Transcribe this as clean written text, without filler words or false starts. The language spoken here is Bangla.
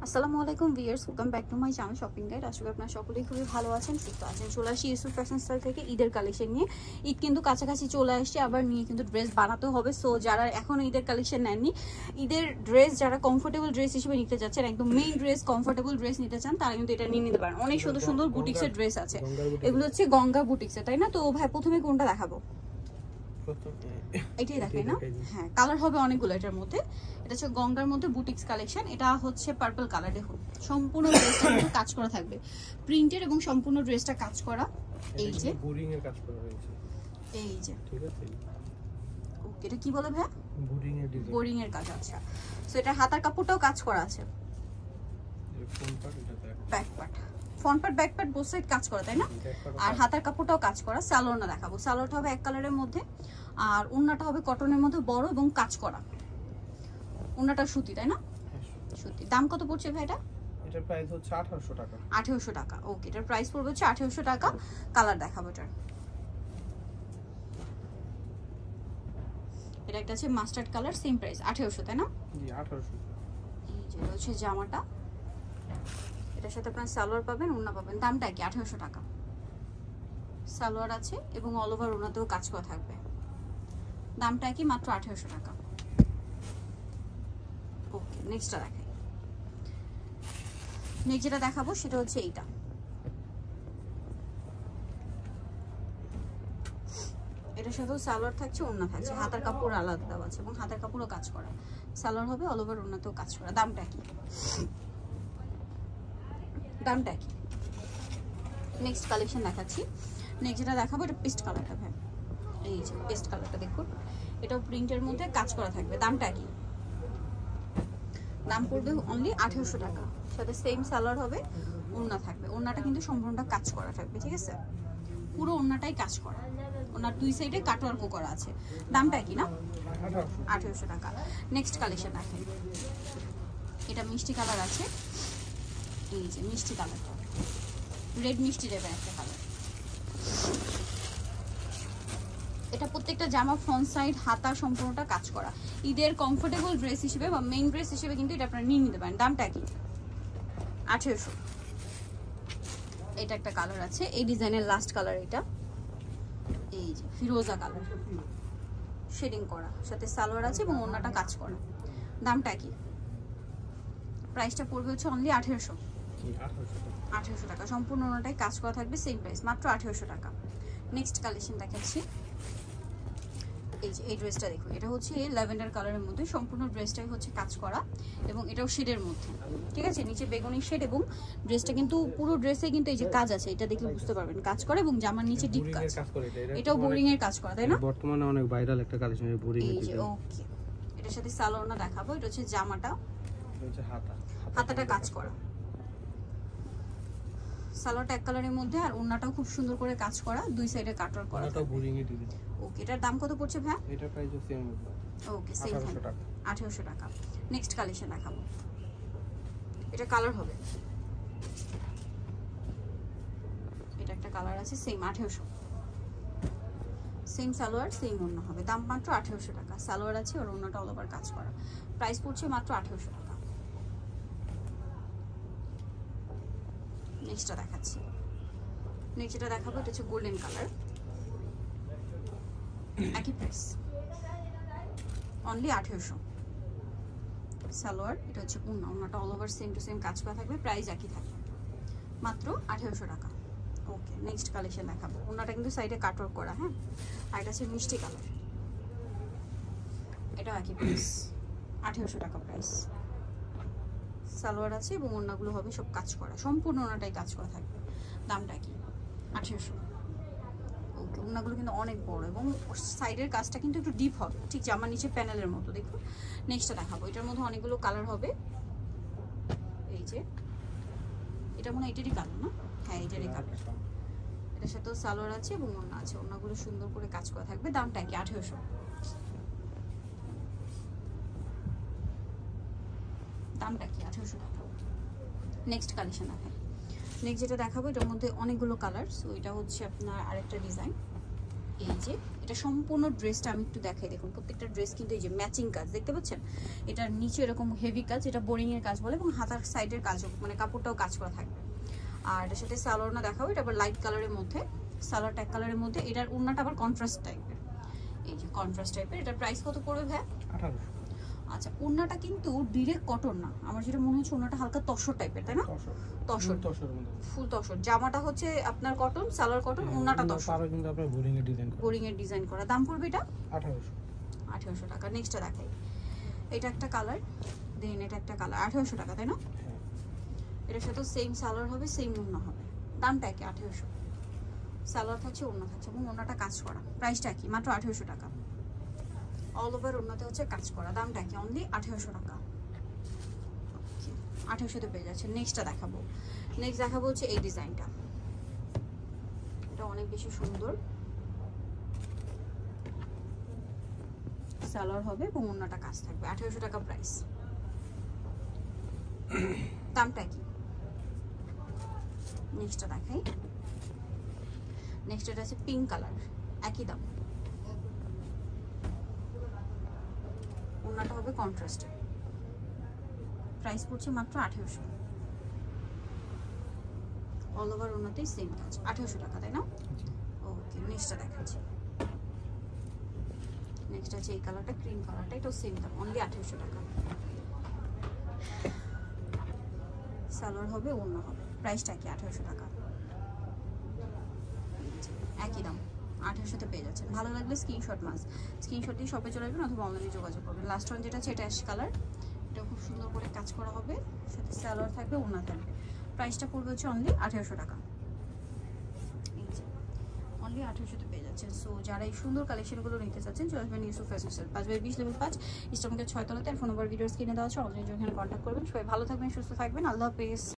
আসসালামু আলাইকুম viewers, welcome back to my channel shopping guide. আশা করি আপনারা সকলেই খুবই ভালো আছেন, সুস্থ আছেন। চলে আসি ইউসুফ ফ্যাশন স্টাইল থেকে ঈদের কালেকশন নিয়ে। ঈদ কিন্তু কাছাকাছি চলে আসছে, আবার নিয়ে কিন্তু ড্রেস বানাতে হবে। সো যারা এখনো ঈদের কালেকশন নেননি, ঈদের ড্রেস যারা কমফোর্টেবল ড্রেস হিসেবে নিতে যাচ্ছেন, একদম মেইন ড্রেস কমফোর্টেবল ড্রেস নিতে চান, তারা কিন্তু এটা নিয়ে নিতে পারেন। অনেক সুন্দর সুন্দর বুটিক্সের ড্রেস আছে, এগুলো হচ্ছে গঙ্গা বুটিক্সের, তাই না? তো ভাই প্রথমে কোনটা দেখাবো? এটাই দেখাই না? হ্যাঁ, কালার হবে অনেকগুলো এটার মধ্যে। এটা হচ্ছে গঙ্গার মধ্যে বুটিক্স কালেকশন। এটা হচ্ছে পার্পল কালার। দেখুন সম্পূর্ণ ড্রেসটা কিন্তু কাজ করা থাকবে, প্রিন্টের এবং সম্পূর্ণ ড্রেসটা কাজ করা। এই যে বোরিং এর কাজ করা রয়েছে, এই যে ঠিক আছে। ওকে, এটা কি বলে ভাই? বোরিং এর ডিজাইন, বোরিং এর কাজ। আচ্ছা, সো এটা হাতার কাপড়টাও কাজ করা আছে। এর ফ্রন্ট পার্ট, এটা back part, front part back part both side কাজ করা, তাই না? আর হাতার কাপড়টাও কাজ করা। সালোয়ারটা দেখাবো। সালোয়ারটা হবে এক কালারের মধ্যে, আর ওন্নাটা হবে কটনের মধ্যে বড় এবং কাজ করা। ওন্নাটা সুতি, তাই না? সুতি। দাম কত পড়ছে ভাই এটা? এটার প্রাইস হচ্ছে 1800 টাকা। 1800 টাকা। ওকে, এটার প্রাইস পড়বে হচ্ছে 1800 টাকা। কালার দেখাবো এটার। এটা একটা আছে মাস্টার্ড কালার, সেম প্রাইস 1800, তাই না? জি 1800। এই যে হচ্ছে জামাটা, এটার সাথে আপনারা সালোয়ার পাবেন, ওন্না পাবেন। দামটা কি? 1800 টাকা। সালোয়ার আছে এবং অল ওভার ওন্নাতেও কাজ করা থাকবে। দামটা কি? মাত্র 1800 টাকা। ওকে, নেক্সটটা দেখাই। নেক্সট যেটা দেখাবো সেটা হচ্ছে এইটা। এটার সাথেও সালোয়ার থাকছে, ওন্না থাকছে, হাতার কাপড় আলাদা দেওয়া আছে এবং হাতার কাপড়ও কাজ করা। সালোয়ার হবে অল ওভার ওন্নাতেও কাজ করা। দামটা কি? দামটা কি? নেক্সট কালেকশন দেখাচ্ছি। নেক্সট যেটা দেখাবো এটা পেস্ট কালারটা। ভাই এই যে পেস্ট কালারটা দেখুন, এটাও প্রিন্টের মধ্যে কাজ করা থাকবে। দামটা কি? দাম পড়বে অনলি 1800 টাকা। সাথে সেম সালোয়ার হবে, ওন্না থাকবে। ওন্নাটা কিন্তু সম্পূর্ণটা কাজ করা থাকবে, ঠিক আছে? পুরো ওন্নাটাই কাজ করা, ওন্নার দুই সাইডে কাটওয়ার্ক করা আছে। দামটা কি না? 1800 টাকা। নেক্সট কালেকশন দেখেন, এটা মিষ্টি কালার আছে। এই যে মিষ্টি কালারটা, রেড মিষ্টি টাইপের একটা কালার। এটা প্রত্যেকটা জামা ফ্রন্ট সাইড হাতা সম্পূর্ণটা কাজ করা। ঈদের কমফোর্টেবল ড্রেস হিসেবে বা মেইন ড্রেস হিসেবে কিন্তু এটা আপনারা নিয়ে নিতে পারেন। দামটা কি? 1800। এটা একটা কালার আছে, এই ডিজাইনের লাস্ট কালার এটা। এই যে ফিরোজা কালার, শেডিং করা, সাথে সালোয়ার আছে এবং ওন্নাটা কাজ করা। দামটা কি? প্রাইসটা পড়বে হচ্ছে অনলি 1800। 1800 টাকা। সম্পূর্ণ ওন্নাটাই কাজ করা থাকবে, সেম প্রাইস, মাত্র 1800 টাকা। নেক্সট কালেকশন দেখাচ্ছি। এই যে এই ড্রেসটা দেখুন, এটা হচ্ছে ল্যাভেন্ডার কালারের মধ্যে, সম্পূর্ণ ড্রেসটাই হচ্ছে কাজ করা এবং এটাও শেডের মধ্যে, ঠিক আছে? নিচে বেগুনি শেড এবং ড্রেসটা কিন্তু পুরো ড্রেসে কিন্তু এই যে কাজ আছে, এটা দেখলে বুঝতে পারবেন কাজ করে এবং জামার নিচে ডিপ কাজ। এটাও বোরিং এর কাজ করা, তাই না? বর্তমানে অনেক ভাইরাল একটা কালেকশন এই বোরিং এর। এই যে ওকে, এটার সাথে সালোয়ারটা দেখাবো। এটা হচ্ছে জামাটা, এটা হচ্ছে হাতা, হাতাটা কাজ করা। সালোয়ারটা এক কালারের মধ্যে আর ওন্নাটাও খুব সুন্দর করে কাজ করা, দুই সাইডে কাটওয়ার্ক করা। এটা বোরিং এর ডিজাইন। ওকে, এটার দাম কত পড়ছে ভাই? এটা প্রাইস সেম হবে। ওকে, সেম 1800 টাকা। নেক্সট কালেকশন দেখাবো। এটা কালার হবে, এটা একটা কালার আছে, সেম 1800। সেম সালোয়ার সেম ওন্না হবে। দাম মাত্র 1800 টাকা। সালোয়ার আছে আর ওন্নাটা অল ওভার কাজ করা। প্রাইস পড়ছে মাত্র 1800 টাকা। নেক্সটটা দেখাচ্ছি। নেক্সট যেটা দেখাবো এটা হচ্ছে গোল্ডেন কালার, একই প্রাইস, অনলি 1800। সালোয়ার, এটা হচ্ছে ওন্না, ওন্নাটা all over same to same কাজ করা থাকবে, প্রাইস একই থাকবে, মাত্র 1800 টাকা। ওকে, নেক্সট কালেকশন দেখাবো। ওন্নাটা কিন্তু সাইডে কাটওয়ার্ক করা, হ্যাঁ। আর এটা হচ্ছে মিষ্টি কালার, এটাও একই প্রাইস, 1800 টাকা প্রাইস। সালোয়ার আছে এবং ওন্নাগুলো হবে সব কাজ করা, সম্পূর্ণ ওন্নাটাই কাজ করা থাকবে। দামটা কি? 1800। ওকে, ওন্নাগুলো কিন্তু অনেক বড় এবং সাইডের কাজটা কিন্তু একটু ডিপ হবে, ঠিক জামার নিচে প্যানেলের মতো। দেখুন নেক্সটটা দেখাবো। এটার মধ্যে অনেকগুলো কালার হবে। এই যে এটা মনে হয় এটারই কালার না? হ্যাঁ, এটারই কালার। এটার সাথেও সালোয়ার আছে এবং ওন্না আছে, ওন্নাগুলো সুন্দর করে কাজ করা থাকবে। দামটা কি? 1800। দামটা কি? 1800 টাকা। নেক্সট কালেকশন দেখাই। নেক্সট যেটা দেখাবো এটার মধ্যে অনেকগুলো কালার। সো এটা হচ্ছে আপনার আরেকটা ডিজাইন। এই যে এটা সম্পূর্ণ ড্রেসটা আমি একটু দেখাই, দেখুন প্রত্যেকটা ড্রেস কিন্তু এই যে ম্যাচিং কাজ দেখতে পাচ্ছেন, এটার নিচে এরকম হেভি কাজ, এটা বোরিং এর কাজ বলে, এবং হাতার সাইডের কাজও মানে কাপড়টাও কাজ করা থাকবে। আর এটার সাথে সালোয়ারটা দেখাবো, এটা আবার লাইট কালারের মধ্যে, সালোয়ার ট্যাগ কালারের মধ্যে, এটার ওড়নাটা আবার কন্ট্রাস্ট টাইপের, এই যে কন্ট্রাস্ট টাইপের। এটার প্রাইস কত পড়বে ভাই? 1800। আচ্ছা, ওড়নাটা কিন্তু ডিরেক্ট কটন না, আমার যেটা মনে হচ্ছে ওড়নাটা হালকা তসর টাইপের, তাই না? তসর, ফুল তসর। জামাটা হচ্ছে আপনার কটন, সালোয়ার কটন, ওড়নাটা তসর। পারো কিন্তু আপনার বোরিং এর ডিজাইন করা। বোরিং এর ডিজাইন করা। দাম পড়বে এটা 1800 টাকা। নেক্সটটা দেখাই, এটা একটা কালার, দেন এটা একটা কালার, 1800 টাকা, তাই না? এটার সাথে সেম সালোয়ার হবে, সেম ওড়না হবে, দামটা কি? 1800। সালোয়ার থাকছে, ওড়না থাকছে, এবং ওড়নাটা কাজ করা। প্রাইসটা কি? মাত্র 1800 টাকা। অল ওভার ওড়নাতে হচ্ছে কাজ করা। দামটা কি? অনলি 1800 টাকা। 1800তে পেয়ে যাচ্ছে। নেক্সটটা দেখাবো, নেক্সট দেখাবো হচ্ছে এই ডিজাইনটা, এটা অনেক বেশি সুন্দর, সালোয়ার হবে এবং ওড়নাটা কাজ থাকবে। 1800 টাকা প্রাইস। দামটা কি? নেক্সটটা দেখাই, নেক্সট এটা আছে পিঙ্ক কালার, একই দাম, ওড়নাটা হবে কন্ট্রাস্টে, প্রাইস পড়ছে মাত্র 1800। অল ওভার ওড়নাতেই সেম কাজ, 1800 টাকা, তাই না? ওকে, নেক্সটটা দেখাচ্ছি। নেক্সট আছে এই কালারটা, ক্রিম কালারটা, এটাও সেম দাম, অনলি 1800 টাকা। সালোয়ার হবে, ওড়না হবে, প্রাইসটা কি? 1800 টাকা, একই দাম, 1800তে পেয়ে যাচ্ছেন। ভালো লাগলে স্ক্রিনশট স্ক্রিনশট দিয়ে শপে চলে আসবেন অথবা অনলাইনে যোগাযোগ করবেন। লাস্ট ওয়ান যেটা আছে এটা অ্যাশ কালার, এটা খুব সুন্দর করে কাজ করা হবে, সাথে সালোয়ার থাকবে, ওড়না থাকবে। প্রাইসটা পড়বে হচ্ছে অনলি 1800 টাকা, এই যে অনলি 1800তে পেয়ে যাচ্ছেন। সো যারা এই সুন্দর কালেকশনগুলো নিতে চাচ্ছেন চলে আসবেন ইউসুফ ফ্যাশন সেল, 5/20 লেভেল 5, ইস্টার্নকে 6 তলাতে। আর ফোন নাম্বার ভিডিওস কিনে দেওয়া আছে, অনলাইনে এখানে কন্ট্যাক্ট করবেন। সবাই ভালো থাকবেন, সুস্থ থাকবেন, আল্লাহ হাফেজ।